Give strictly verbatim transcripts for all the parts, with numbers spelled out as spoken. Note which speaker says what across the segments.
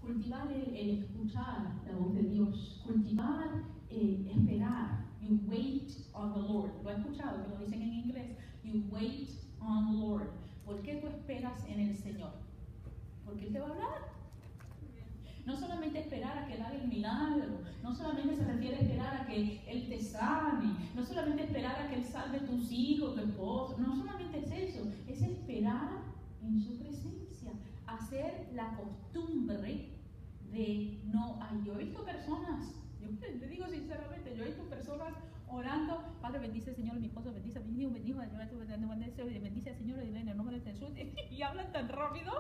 Speaker 1: cultivar el, el escuchar la voz de Dios, cultivar el esperar. You wait on the Lord. Lo he escuchado, que lo dicen en inglés. You wait on the Lord. ¿Por qué tú esperas en el Señor? Porque Él te va a hablar. No solamente esperar a que Él haga el milagro, no solamente se refiere a esperar a que Él te sane, no solamente esperar a que Él salve a tus hijos, tu esposo, no solamente es eso, es esperar en su presencia, hacer la costumbre de no. Ay, yo he visto personas, yo te digo sinceramente, yo he visto personas orando, Padre bendice Señor, mi esposo bendice, mi hijo bendice, bendice al Señor en el nombre de Jesús, y hablan tan rápido,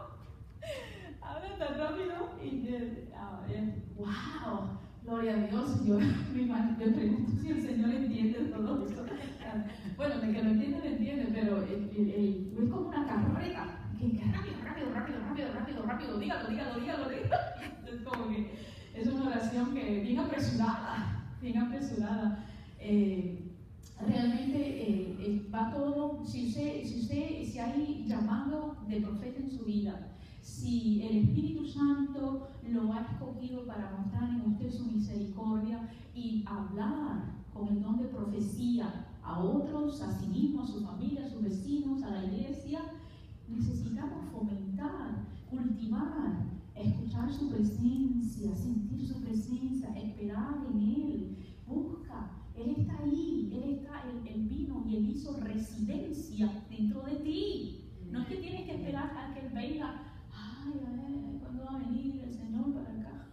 Speaker 1: hablan tan rápido, y uh, eh, wow, gloria a Dios. Yo me imagino, pregunto si el Señor entiende todo eso. Bueno, de que lo entiende, lo entiende, pero el, el, el, es como una carrera. Que, que rápido, rápido, rápido, rápido, rápido, rápido, dígalo, dígalo, dígalo, dígalo. Es como que es una oración que bien apresurada, bien apresurada. Eh, realmente eh, eh, va todo, si usted, si usted, si hay llamado de profeta en su vida, si el Espíritu Santo lo ha escogido para mostrar en usted su misericordia y hablar con el don de profecía a otros, a sí mismo, a su familia, a sus vecinos, a la iglesia, necesitamos fomentar, cultivar, escuchar su presencia, sentir su presencia, esperar en Él. Busca, Él está ahí, Él está, Él, Él vino y Él hizo residencia dentro de ti. No es que tienes que esperar a que Él venga. Ay, ay, ¿cuándo va a venir el Señor para acá?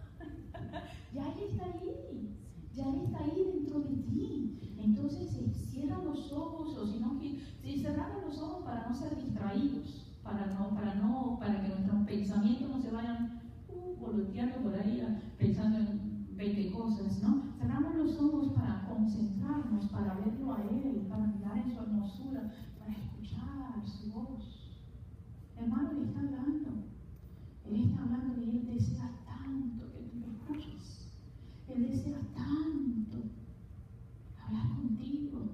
Speaker 1: Ya Él está ahí, ya Él está ahí dentro de ti. Entonces, eh, cierra los ojos, o si no, si cerramos los ojos para no ser distraídos, para no, para no, para que nuestros pensamientos no se vayan uh, volteando por ahí, pensando en veinte cosas, ¿no? Cerramos los ojos para concentrarnos, para verlo a Él, para mirar en su hermosura, para escuchar su voz. Hermano, Él está hablando. Él está hablando y Él desea tanto que tú lo escuches. Él desea tanto hablar contigo.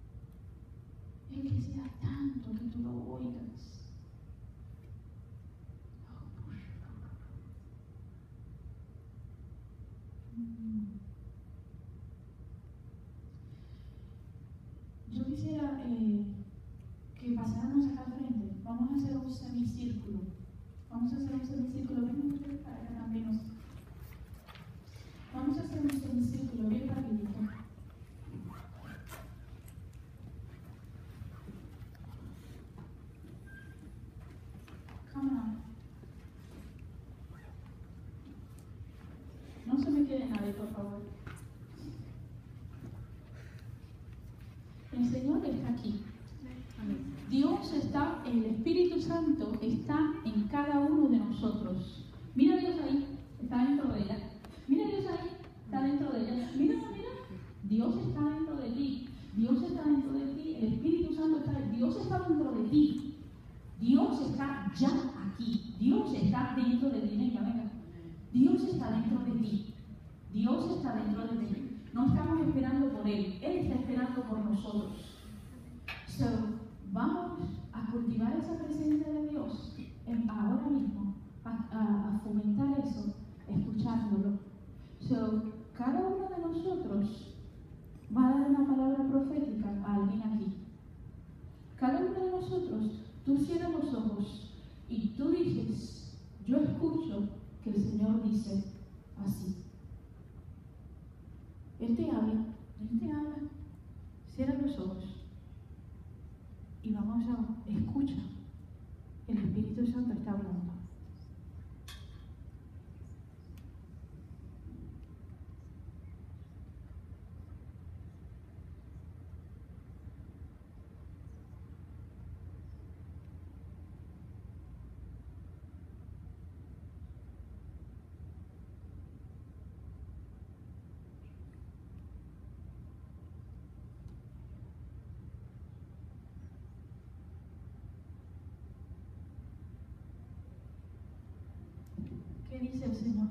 Speaker 1: Él desea tanto que tú lo oigas. Oh, mm. Yo quisiera eh, que pasáramos acá al frente. Vamos a hacer un semicírculo. Vamos a hacer un semicírculo. Ven ustedes para acá también. Vamos a hacer un semicírculo bien rapidito. Come on. No se me quede nadie, por favor. El Señor está aquí. Dios está, el Espíritu Santo está en cada uno de nosotros. Mira a Dios ahí, está dentro de ella. Mira a Dios ahí, está dentro de ella. Mira, mira, Dios está dentro de ti. Dios está dentro de ti. El Espíritu Santo está, Dios está dentro de ti. Dios está ya aquí. Dios está dentro de ti. Venga, venga. Dios está dentro de ti. Dios está dentro de ti. No estamos esperando por Él. Él está esperando por nosotros. So, vamos a cultivar esa presencia de Dios en, ahora mismo, a, a, a fomentar eso, escuchándolo. So, cada uno de nosotros va a dar una palabra profética a alguien aquí. Cada uno de nosotros, tú cierras los ojos y tú dices, yo escucho que el Señor dice así. Él te habla, Él te habla. Cierra los ojos y vamos a escuchar. El Espíritu Santo está hablando. ¿Qué dice el Señor?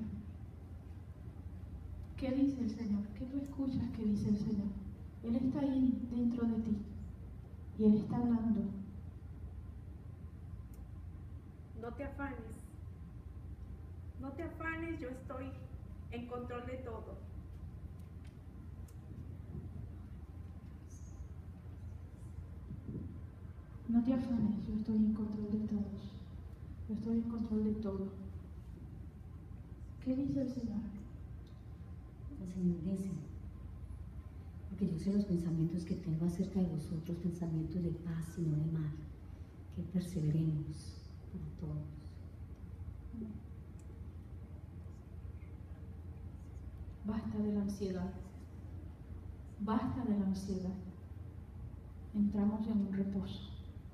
Speaker 1: ¿Qué dice el Señor? ¿Qué tú escuchas que dice el Señor? Él está ahí dentro de ti y Él está hablando.
Speaker 2: No te afanes. No te afanes, yo estoy en control de todo.
Speaker 1: No te afanes, yo estoy en control de todos. Yo estoy en control de todo. ¿Qué dice el Señor?
Speaker 3: El Señor dice, porque yo sé los pensamientos que tengo acerca de vosotros, pensamientos de paz y no de mal, que perseveremos para todos.
Speaker 1: Basta de la ansiedad. Basta de la ansiedad. Entramos en un reposo.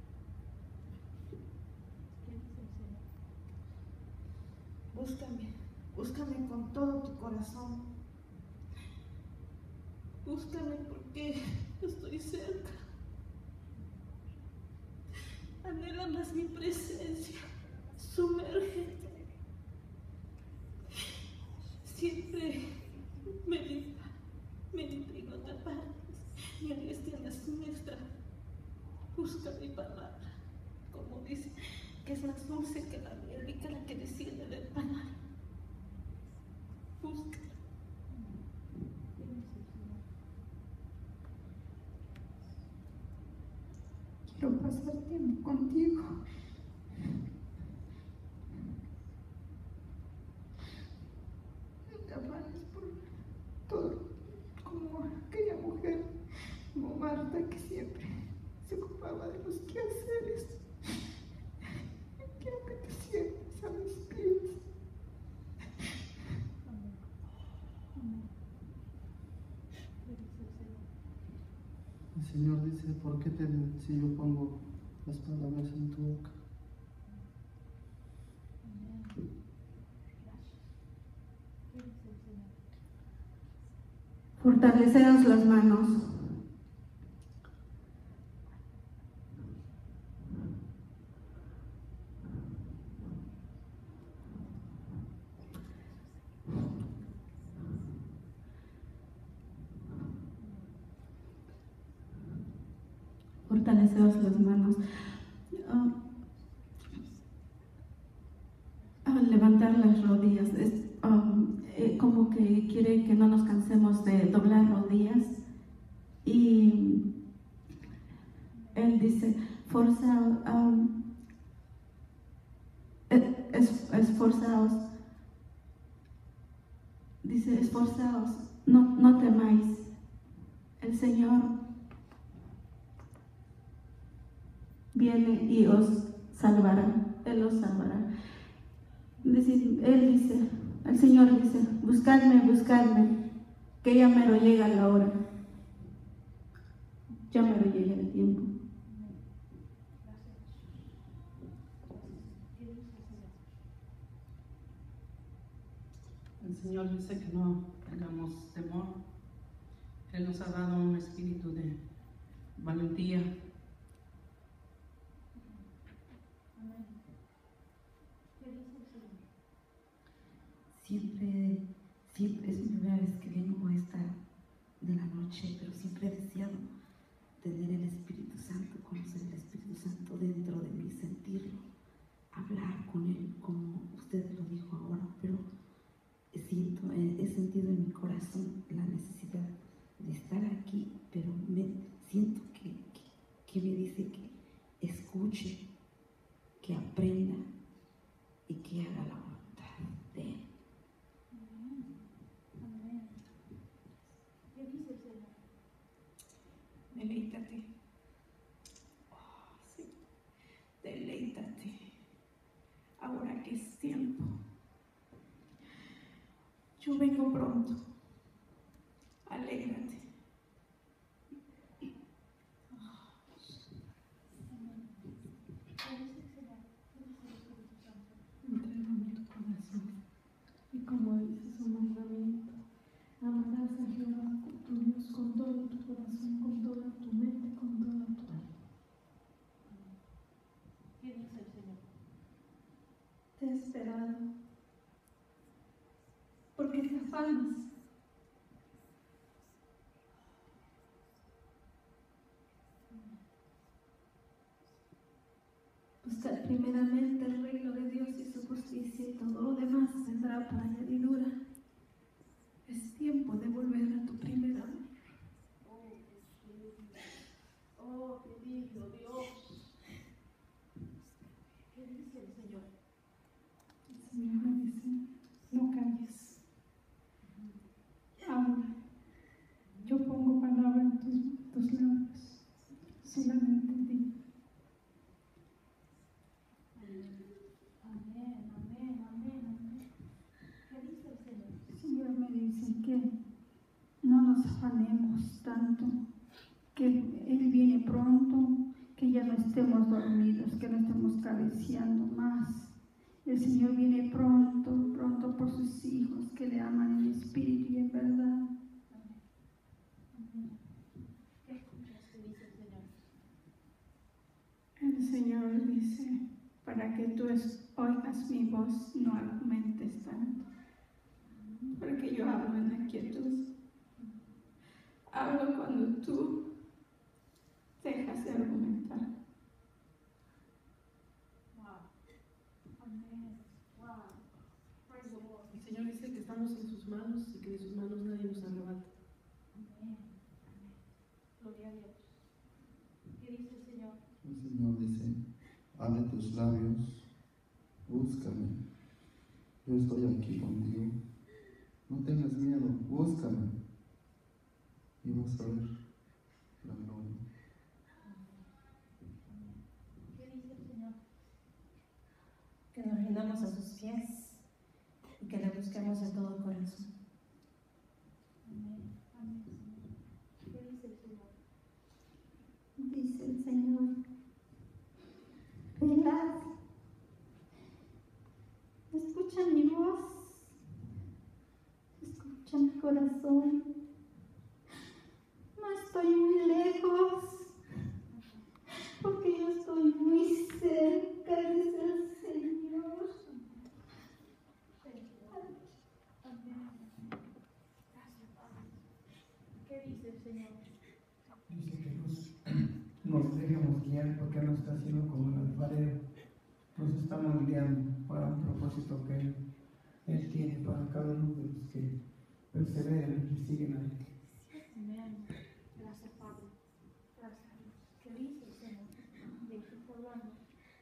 Speaker 1: ¿Qué dice el Señor?
Speaker 2: Búscame, búscame con todo tu corazón. Búscame porque estoy cerca. Anhela más mi presencia. Sumérgete. Siempre medita, medita y no te apartes. Y en este las nuestra. Busca mi palabra. Como dice, que es más dulce que la miel y que la que desciende del panal. Busca.
Speaker 4: Quiero pasar tiempo contigo. No te afanes por todo, como aquella mujer, como Marta, que siempre se ocupaba de los quehaceres. Quiero que te sientes a mis pies.
Speaker 5: El Señor dice, ¿por qué temer si yo pongo las palabras en tu boca?
Speaker 4: Fortaleceos las manos. Fortaleceos las manos. Uh, uh, levantar las rodillas. Es, um, eh, como que quiere que no nos cansemos de doblar rodillas. Y él dice, forza, um, es, esforzaos. Dice, esforzaos, no, no temáis. El Señor viene y os salvará. Él os salvará. Dice, él dice, el Señor dice, buscadme, buscadme, que ya mero llega la hora. Ya mero llega el tiempo.
Speaker 6: El Señor dice que no tengamos temor. Él nos ha dado un espíritu de valentía.
Speaker 3: Siempre, siempre es mi primera vez que vengo a esta de la noche, pero siempre he deseado tener el Espíritu Santo, conocer el Espíritu Santo dentro de mí, sentirlo, hablar con Él, como usted lo dijo ahora, pero siento, he sentido en mi corazón la necesidad de estar aquí, pero me siento que, que, que me dice que escuche, que aprenda y que haga la voluntad de Él.
Speaker 1: ¿Qué dice el Señor?
Speaker 2: Deleítate. Oh, sí. Deleítate. Ahora que es tiempo. Yo vengo pronto. Alégrate.
Speaker 4: Entrégame tu corazón. Y como dice su mandamiento, amarás a Jehová tu Dios con todo tu corazón, con toda tu mente, con toda tu alma.
Speaker 1: ¿Qué dice el Señor?
Speaker 4: Te he esperado. Porque te afanas. Buscar primeramente el reino de Dios y su justicia, y todo lo demás
Speaker 7: amamos tanto, que Él viene pronto, que ya no estemos dormidos, que no estemos cabeceando más. El Señor viene pronto, pronto por sus hijos que le aman en espíritu y en verdad.
Speaker 1: ¿Qué escuchas que dice el Señor?
Speaker 7: El Señor dice, para que tú oigas mi voz, no argumentes tanto, porque yo hablo en la quietud. Hablo cuando tú dejas de argumentar.
Speaker 1: Wow. Amén. Wow. Praise the Lord.
Speaker 6: El Señor dice que estamos en sus manos y que de sus manos nadie nos arrebata.
Speaker 1: Amén. Amén. Gloria a Dios. ¿Qué dice el Señor?
Speaker 5: El Señor dice, abre tus labios, búscame. Yo estoy aquí contigo. No tengas miedo, búscame. Y vas a ver la gloria.
Speaker 1: ¿Qué dice el Señor?
Speaker 2: Que nos rindamos a sus pies y que le busquemos de todo corazón.
Speaker 1: Amén. Amén. ¿Qué dice el Señor?
Speaker 7: Dice el Señor, velad, escucha mi voz, escucha mi corazón. No estoy muy lejos, porque yo estoy muy cerca, dice el Señor.
Speaker 1: Amén. Gracias, Padre. ¿Qué dice el Señor?
Speaker 8: Dice que nos, nos dejemos guiar porque Él nos está haciendo como el alfarero. Nos estamos guiando para un propósito que Él, Él tiene para cada uno de los que perseveran y siguen a Él.
Speaker 1: Amén. Gracias, Padre. Gracias a Dios. ¿Qué dice el Señor? ¿De qué está hablando?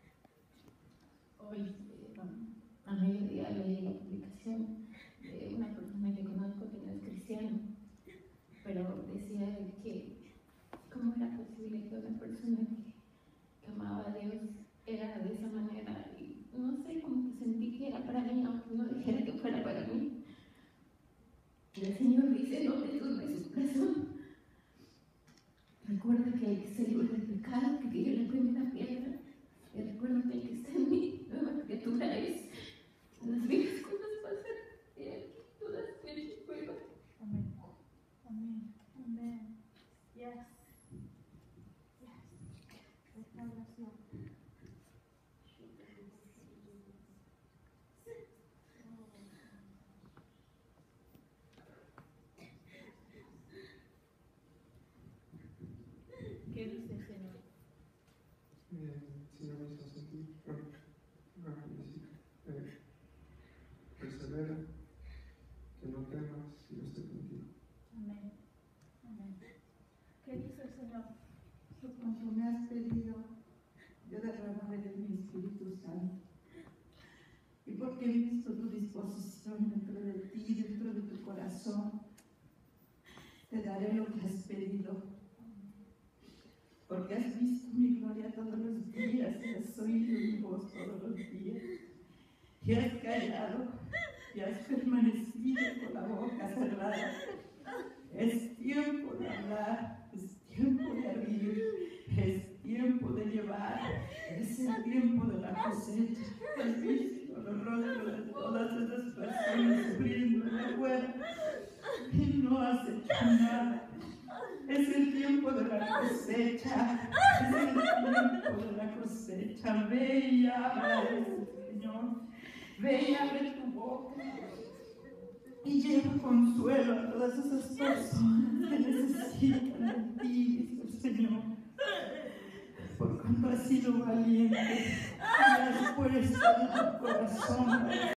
Speaker 9: Hoy, eh, a mediodía, leí la publicación de una persona que conozco que no es cristiano, pero decía de que cómo era posible que una persona que, que amaba a Dios era de esa manera, y no sé, como que sentí que era para mí, aunque no dijera que fuera para mí. Y el Señor dice, no te turbes su corazón. Recuerda que el que se libre del pecado, que cayó la primera piedra, y recuerda que el que está en mí, nueva criatura es. Las viejas cosas pasan, y aquí todas vienen nuevas.
Speaker 1: Amén. Amén. Amén. Yes. Yes. Restauración. ¿Qué dice el Señor?
Speaker 5: Eh, el Señor nos hace aquí, eh, persevera, que no temas, y yo estoy contigo.
Speaker 1: Amén. Amén. ¿Qué dice el Señor?
Speaker 3: Por cuanto me has pedido, yo derramaré de mi Espíritu Santo. Y porque he visto tu disposición dentro de ti, dentro de tu corazón, te daré lo que has pedido. Porque has visto mi gloria todos los días y has oído mi voz todos los días. Y has callado y has permanecido con la boca cerrada. Es tiempo de hablar, es tiempo de abrir, es tiempo de llevar, es el tiempo de la cosecha. Has visto los rostros de todas esas personas sufriendo allá afuera y no has hecho nada. Es el tiempo de la cosecha, es el tiempo de la cosecha. Ve y habla, Señor, ve y abre tu boca y lleva consuelo a todas esas personas que necesitan de ti, dice el Señor. Por cuanto has sido valiente y has puesto en tu corazón